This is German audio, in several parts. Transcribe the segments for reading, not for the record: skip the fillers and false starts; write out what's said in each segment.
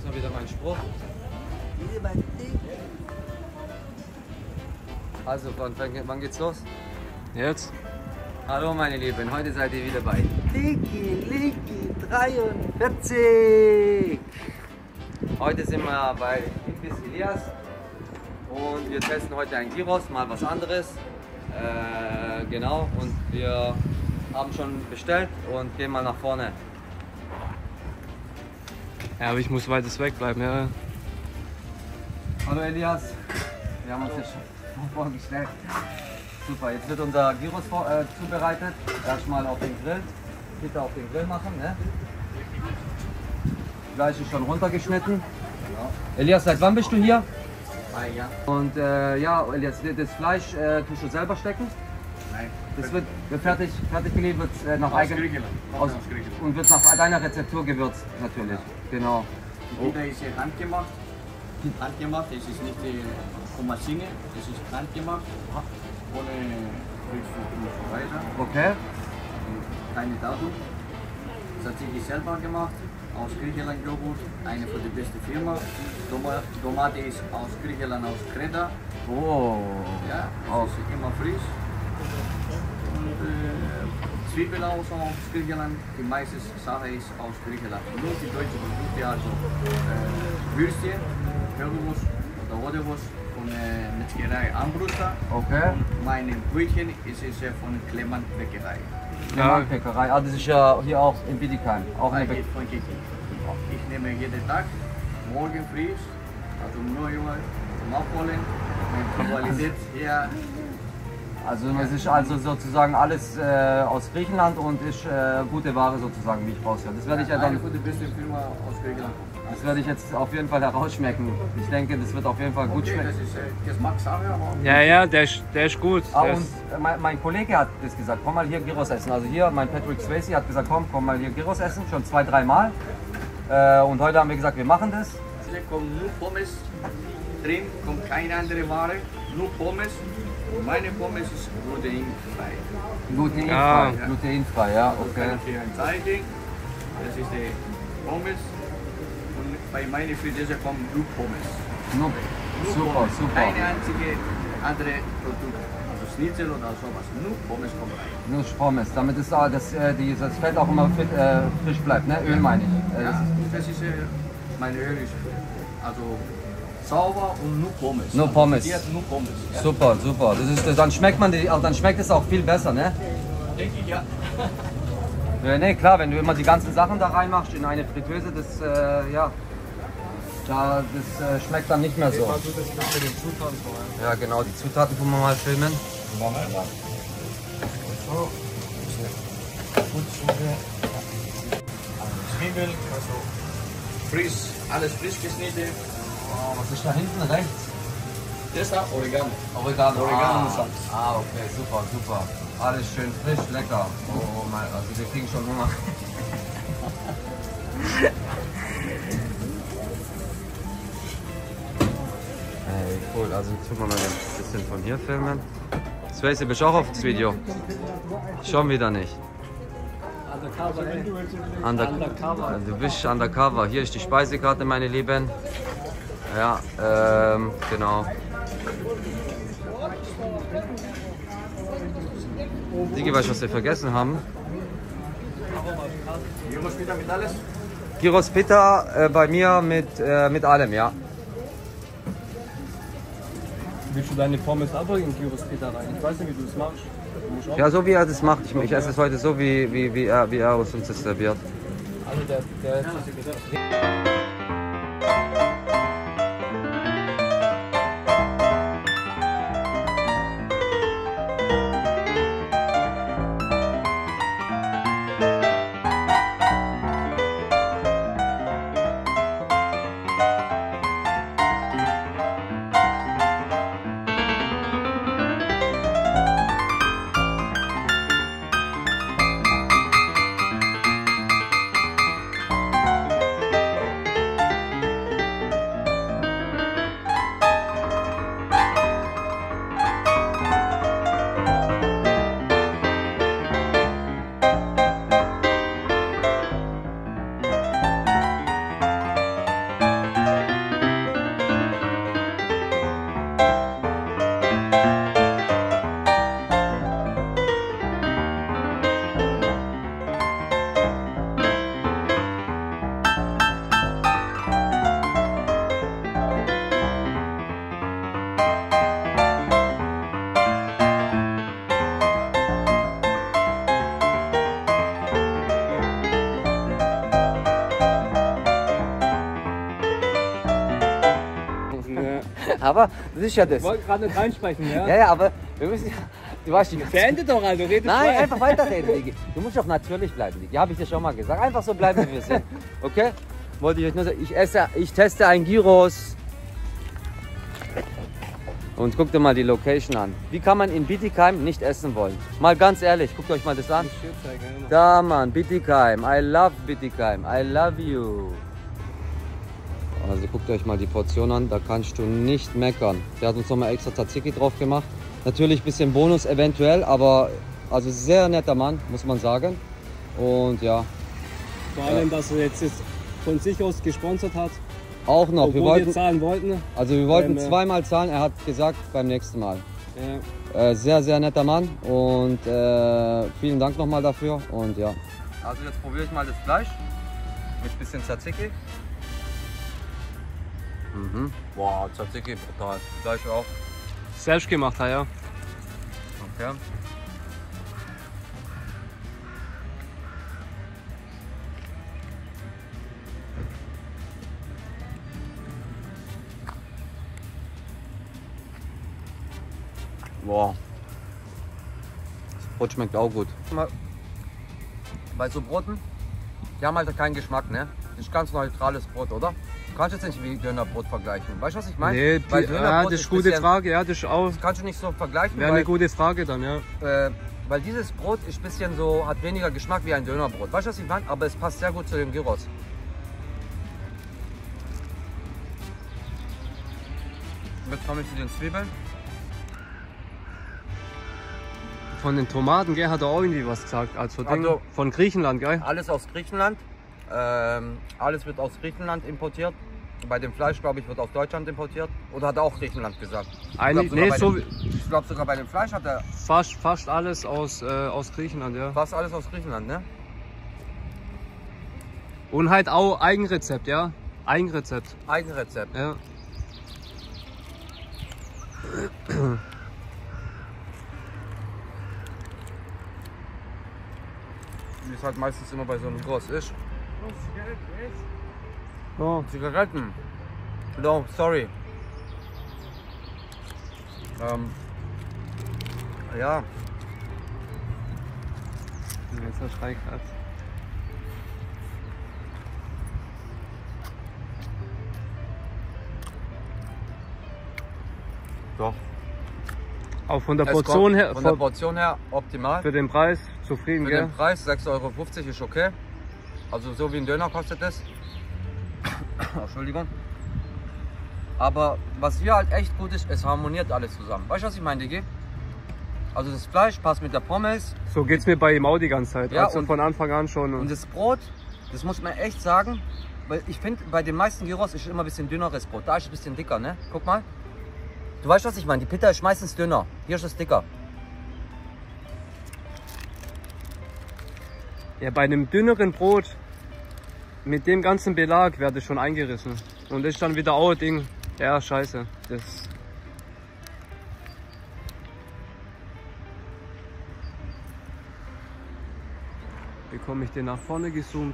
mal wieder meinen Spruch. Also, wann geht's los? Jetzt? Hallo meine Lieben, heute seid ihr wieder bei Licky 43. Heute sind wir bei Imbis Elias und wir testen heute ein Gyros, mal was anderes. Genau, und wir haben schon bestellt und gehen mal nach vorne. Ja, aber ich muss weiter wegbleiben, ja. Hallo Elias, wir haben uns jetzt schon vorgestellt. Super, jetzt wird unser Gyros zubereitet. Erstmal auf den Grill. Bitte auf den Grill machen. Ne? Fleisch ist schon runtergeschnitten. Genau. Elias, seit wann bist du hier? Ja. Und ja, Elias, das Fleisch tust du selber stecken? Nein. Das wird fertig geliefert nach eigenem. Aus Griechenland. Und wird nach deiner Rezeptur gewürzt, natürlich. Ja. Genau. Die Pita ist hier handgemacht. Handgemacht, es ist nicht von Maschine, es ist handgemacht. Ohne Rückflug und so weiter. Okay. Keine Datum. Das hat sie selber gemacht. Aus Griechenland Joghurt, eine von der besten Firma. Tomate ist aus Griechenland, aus Kreta. Oh. Ja, es ist immer frisch. Und Zwiebeln aus Griechenland. Die meiste Sache ist aus Griechenland. Nur die deutsche Produkte, also Würstchen, Currywurst oder Roderwurst von Metzgerei Ambrusta. Okay. Und meine Brötchen ist es von Clement Bäckerei. Clement Bäckerei. Ah, das ist ja hier auch in Bietigheim. Auch eine Von Kiki. Ich nehme jeden Tag, morgen frisch, also um 9 Uhr zum Abholen. Meine Qualität hier. Also es ist also sozusagen alles aus Griechenland und ist gute Ware sozusagen, wie ich raushöre. Das werde ich ja dann. Eine von der besten Firma aus Griechenland. Das werde ich jetzt auf jeden Fall herausschmecken. Ich denke, das wird auf jeden Fall gut schmecken. Das ist Geschmackssache, aber. Ja, der ist gut. Ah, Der und ist, mein Kollege hat das gesagt, komm mal hier Gyros essen. Also hier, mein Patrick Swayze hat gesagt, komm mal hier Gyros essen, schon 2-3 Mal. Und heute haben wir gesagt, wir machen das. Hier kommt nur Pommes drin, kommt keine andere Ware, nur Pommes. Und meine Pommes ist glutenfrei. Glutenfrei, Ja. Glutenfrei, ja, Ich okay. kann hier zeigen. Das ist die Pommes. Und bei meiner Fritteuse kommt nur Pommes. Nur, super, Pommes. super. Keine einzige andere Produkt. Also Schnitzel oder sowas. Nur Pommes kommt rein. Nur Pommes, damit das Fett auch immer frisch bleibt, ne? Öl meine ich. Ja, das ist meine Öl ist also sauber und nur Pommes. Nur Pommes. Die hat nur Pommes. Ja. Super, super. Dann schmeckt dann schmeckt es auch viel besser, ne? Denke ich, ja. Ne, klar, wenn du immer die ganzen Sachen da reinmachst in eine Fritteuse, das schmeckt dann nicht mehr so. Ja, genau, die Zutaten können wir mal filmen. Zwiebeln, also frisch, alles frisch geschnitten. Oh, was ist da hinten rechts? Das ist Oregano. Oregano. Oregano und Salz. Okay, super, super. Alles schön frisch, lecker. Oh mein, also wir kriegen schon Hunger. Hey, cool. Also jetzt tun wir mal ein bisschen von hier filmen. Swayze, bist du auch auf das Video? Schon wieder nicht. undercover. Du bist undercover. Hier ist die Speisekarte, meine Lieben. Ja, genau. Digi, weißt du, was wir vergessen haben? Gyros Pita mit alles? Gyros Pita bei mir mit allem, ja. Willst du deine Pommes aber in Gyros Pita rein? Ich weiß nicht, wie du das machst. Du musst auch- Ja, so wie er das macht. Ich esse es heute so, wie er uns das serviert. Also der Aber das ist ja das. Ich wollte gerade nicht reinsprechen, ja? Ja, ja, aber wir müssen ja. Du weißt nicht. Beende doch, Alter, rede Nein, frei. einfach weiterreden, Digi. Du musst doch natürlich bleiben, Digi. Habe ich dir schon mal gesagt. Einfach so bleiben, wie wir sind. Okay? Wollte ich euch nur sagen. Ich teste ein Gyros. Und guckt dir mal die Location an. Wie kann man in Bietigheim nicht essen wollen? Mal ganz ehrlich, guckt euch mal das an. Da, Mann, Bietigheim. I love Bietigheim. I love you. Also guckt euch mal die Portion an, da kannst du nicht meckern. Der hat uns nochmal extra Tzatziki drauf gemacht. Natürlich ein bisschen Bonus eventuell, aber also sehr netter Mann, muss man sagen. Und ja. Vor allem, dass er jetzt von sich aus gesponsert hat. Auch noch. Obwohl wir zahlen wollten. Also wir wollten zweimal zahlen, er hat gesagt beim nächsten Mal. Ja. Sehr, sehr netter Mann und vielen Dank nochmal dafür. Und ja. Also jetzt probiere ich mal das Fleisch mit ein bisschen Tzatziki. Mhm. Wow, Tzatziki brutal. Fleisch auch. Selbst gemacht, ja. Okay. Boah. Das Brot schmeckt auch gut. Bei so Broten, die haben halt keinen Geschmack, ne? Das ist ganz neutrales Brot, oder? Du kannst jetzt nicht wie Dönerbrot vergleichen. Weißt du, was ich meine? Nee, das ist eine gute Frage, ja, das ist auch. Das kannst du nicht so vergleichen. Wäre eine gute Frage dann, ja. Weil dieses Brot ist ein bisschen so, hat weniger Geschmack wie ein Dönerbrot. Weißt du, was ich meine? Aber es passt sehr gut zu dem Gyros. Jetzt komme ich zu den Zwiebeln. Von den Tomaten, gell, hat er auch irgendwie was gesagt. Also, von Griechenland, gell? Alles aus Griechenland. Alles wird aus Griechenland importiert. Bei dem Fleisch, glaube ich, wird aus Deutschland importiert. Oder hat er auch Griechenland gesagt? Ich glaube sogar bei dem Fleisch hat er... Fast alles aus Griechenland, ja. Fast alles aus Griechenland, ne? Und halt auch Eigenrezept, ja. Eigenrezept. Eigenrezept. Ja. Wie es halt meistens immer bei so einem Gyros ist. Oh. Zigaretten. No, sorry. Ja. Jetzt hast du reingekratzt. Doch. Auch von der Portion her. Von der Portion her optimal. Für den Preis zufrieden, Für gell? den Preis 6,50 € ist okay. Also so wie ein Döner kostet es. Entschuldigung. Aber was hier halt echt gut ist, es harmoniert alles zusammen. Weißt du, was ich meine, Digi? Also das Fleisch passt mit der Pommes. So geht's mir bei ihm auch die ganze Zeit. Ja, also von Anfang an schon. Und das Brot, das muss man echt sagen, weil ich finde, bei den meisten Gyros ist immer ein bisschen dünneres Brot. Da ist es ein bisschen dicker, ne? Guck mal. Du weißt, was ich meine. Die Pita ist meistens dünner. Hier ist es dicker. Ja, bei einem dünneren Brot mit dem ganzen Belag werde ich schon eingerissen. Und das ist dann wieder auch ein Ding. Ja, scheiße. Das bekomme ich den nach vorne gezoomt.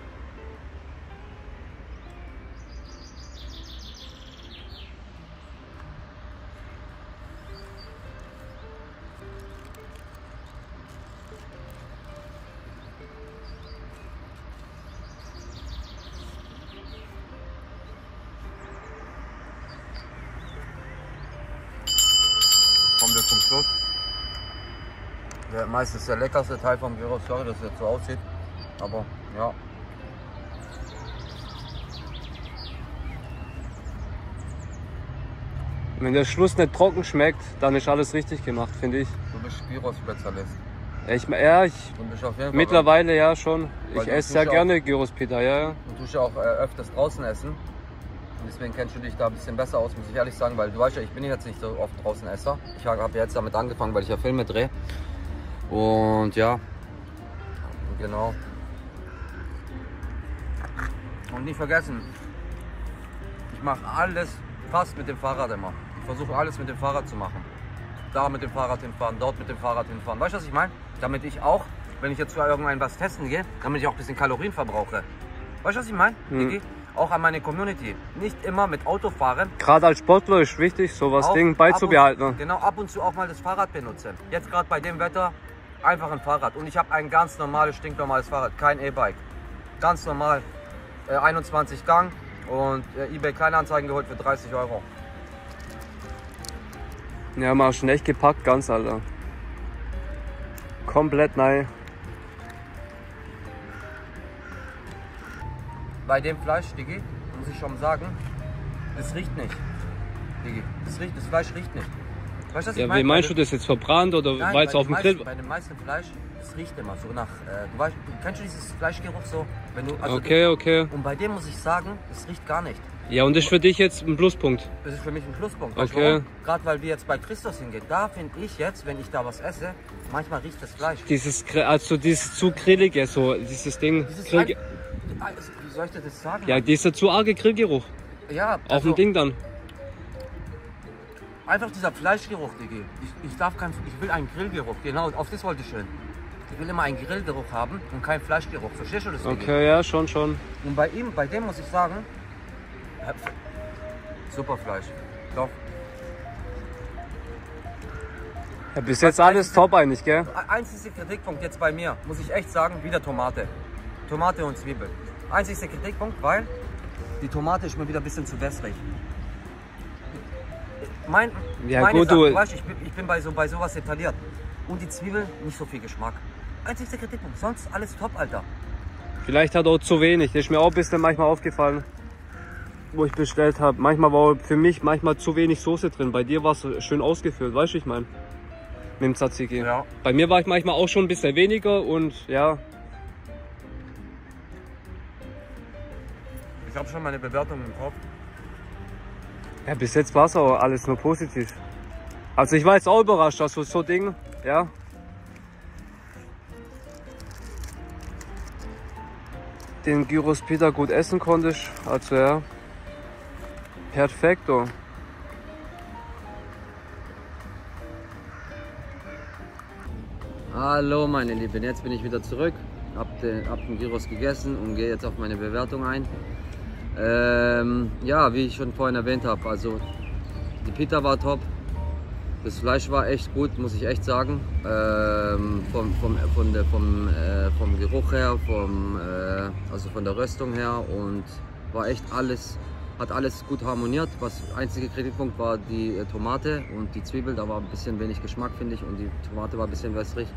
Kommen wir zum Schluss. Der meistens der leckerste Teil vom Gyros. Sorry, dass es jetzt so aussieht. Aber ja. Wenn der Schluss nicht trocken schmeckt, dann ist alles richtig gemacht, finde ich. Du bist Gyros-Spezialist. Du bist auf jeden Fall mittlerweile ja schon. Ich esse sehr gerne Gyros-Pita, ja. Du tust ja auch öfters draußen essen. Und deswegen kennst du dich da ein bisschen besser aus, muss ich ehrlich sagen, weil du weißt ja, ich bin jetzt nicht so oft draußen Esser. Ich habe jetzt damit angefangen, weil ich ja Filme drehe. Und ja, genau. Und nicht vergessen, ich mache alles fast mit dem Fahrrad immer. Ich versuche alles mit dem Fahrrad zu machen. Da mit dem Fahrrad hinfahren, dort mit dem Fahrrad hinfahren. Weißt du, was ich meine? Damit ich auch, wenn ich jetzt für irgendein was testen gehe, damit ich auch ein bisschen Kalorien verbrauche. Weißt du, was ich meine? auch an meine Community. Nicht immer mit Auto fahren. Gerade als Sportler ist wichtig, sowas Ding beizubehalten. Genau, ab und zu auch mal das Fahrrad benutzen. Jetzt gerade bei dem Wetter einfach ein Fahrrad. Und ich habe ein ganz normales, stinknormales Fahrrad, kein E-Bike. Ganz normal, 21 Gang und eBay Kleinanzeigen geholt für 30 €. Ja, mal schon echt gepackt, ganz, Alter. Komplett neu. Bei dem Fleisch, Digi, muss ich schon sagen, das riecht nicht. Digi, das Fleisch riecht nicht. Weißt du, was ich meine? Wie meinst du das jetzt, verbrannt oder weil es auf dem Grill? Bei dem meisten Fleisch, das riecht immer so nach, du weißt, kennst du dieses Fleischgeruch so? Wenn du, also Okay. Und bei dem muss ich sagen, das riecht gar nicht. Ja, und das ist für dich jetzt ein Pluspunkt? Das ist für mich ein Pluspunkt. Okay. Gerade weil wir jetzt bei Christus hingehen, da finde ich jetzt, wenn ich da was esse, manchmal riecht das Fleisch. Dieses zu grillige, so dieses Ding. Wie soll ich dir das sagen? Ja, dieser zu arge Grillgeruch. Ja, Auf dem Ding dann. Einfach dieser Fleischgeruch, Digi. Ich will einen Grillgeruch, genau, auf das wollte ich schön. Ich will immer einen Grillgeruch haben und keinen Fleischgeruch. Verstehst du das, Digi? Okay, ja, schon. Und bei dem muss ich sagen, super Fleisch. Doch. Ja, bis jetzt alles top eigentlich, gell? Einziger Kritikpunkt jetzt bei mir, muss ich echt sagen, wieder Tomate. Tomate und Zwiebel. Einziger Kritikpunkt, weil die Tomate ist mir wieder ein bisschen zu wässrig. Meine Sache, du weißt, ich bin bei sowas detailliert. Und die Zwiebel, nicht so viel Geschmack. Einziger Kritikpunkt, sonst alles top, Alter. Vielleicht hat auch zu wenig, das ist mir auch ein bisschen manchmal aufgefallen, wo ich bestellt habe. Manchmal war für mich zu wenig Soße drin, bei dir war es schön ausgefüllt, weißt du, ich meine? Mit dem Tzatziki. Ja. Bei mir war ich manchmal auch schon ein bisschen weniger und ja. Ich habe schon meine Bewertung im Kopf. Ja, bis jetzt war es auch alles nur positiv. Also ich war jetzt auch überrascht, dass du so Dinge, ja. Den Gyros Pita gut essen konntest, also ja. Perfekto. Hallo meine Lieben, jetzt bin ich wieder zurück. Hab den Gyros gegessen und gehe jetzt auf meine Bewertung ein. Ja, wie ich schon vorhin erwähnt habe, also die Pita war top, das Fleisch war echt gut, muss ich echt sagen. Vom Geruch her, also von der Röstung her, und war echt hat alles gut harmoniert. Was einzige Kritikpunkt war die Tomate und die Zwiebel, da war ein bisschen wenig Geschmack, finde ich, und die Tomate war ein bisschen wässrig.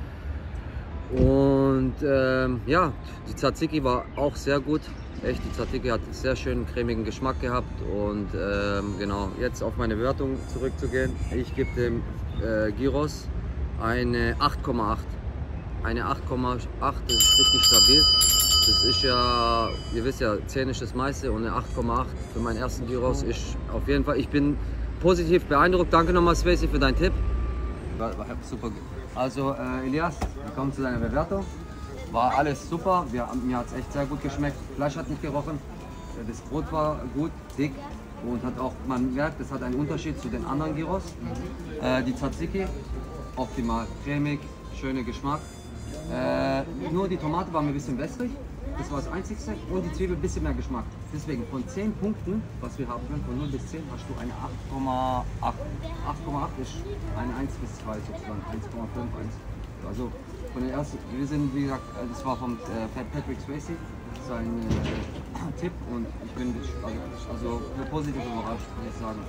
Und ja, die Tzatziki war auch sehr gut. Echt, die Tzatziki hat einen sehr schönen cremigen Geschmack gehabt. Und genau, jetzt auf meine Bewertung zurückzugehen. Ich gebe dem Gyros eine 8,8. Eine 8,8, das ist richtig stabil. Das ist ja, ihr wisst ja, 10 ist das meiste, und eine 8,8 für meinen ersten Gyros ist auf jeden Fall, ich bin positiv beeindruckt. Danke nochmal, Spacey, für deinen Tipp. War super. Also Elias, willkommen zu deiner Bewertung. War alles super, mir hat es echt sehr gut geschmeckt. Fleisch hat nicht gerochen, das Brot war gut, dick, und hat auch, man merkt, es hat einen Unterschied zu den anderen Gyros. Die Tzatziki, optimal, cremig, schöner Geschmack. Nur die Tomate war mir ein bisschen wässrig, das war das Einzigste, und die Zwiebel ein bisschen mehr Geschmack. Deswegen von 10 Punkten, was wir haben können, von 0 bis 10, hast du eine 8,8. 8,8 ist eine 1 bis 2 sozusagen, 1,5, 1. Also von der ersten, wir sind, wie gesagt, das war von Patrick Spacey, sein Tipp, und ich bin also positiv überrascht, muss ich sagen.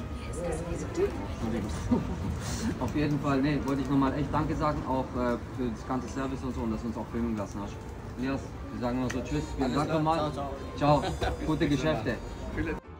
Auf jeden Fall, nee, wollte ich nochmal echt Danke sagen, auch für das ganze Service und so, und dass du uns auch filmen lassen hast. Elias, wir sagen nur so Tschüss, vielen Dank nochmal. Ciao, gute Geschäfte.